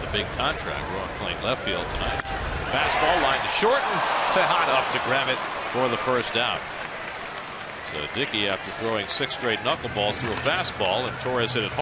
a big contract. We're playing left field tonight. Fastball line to short, and Tejada up to grab it for the first out. So Dickey, after throwing 6 straight knuckleballs, threw a fastball, and Torres hit it home.